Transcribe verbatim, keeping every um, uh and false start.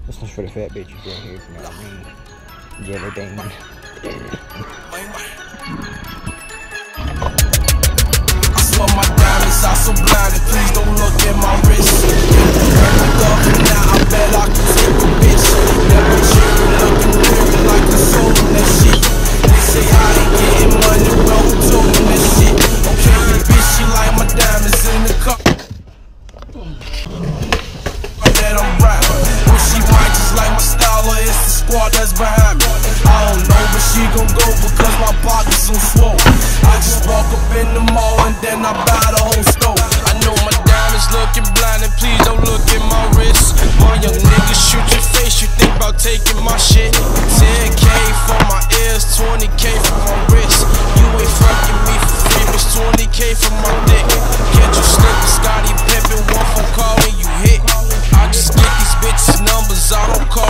This one's for the fat bitches right here, you know what I mean? Get everything. I swear my diamonds are so blinded, please don't look at my wrist. Now I bet I can take a bitch. Never cheering, looking weird like the soul in that shit. They say I ain't getting money, well who told me that shit? Okay, your bitch, she like my diamonds in the cup. That I'm rapping, but she might just like my style, or it's the squad that's behind me. I don't know, but she gon' go because my pockets so swole. I just walk up in the mall and then I buy the whole store. I know my diamonds looking blinded, please don't look at my wrist. My young niggas shoot your face, you think about taking my shit. ten K for my ears, twenty K for my wrist. You ain't fucking me for free, bitch, twenty K for my dick. Can't you slip the Scotty pimpin', one phone call and you hit. I just get these bitches numbers, I don't call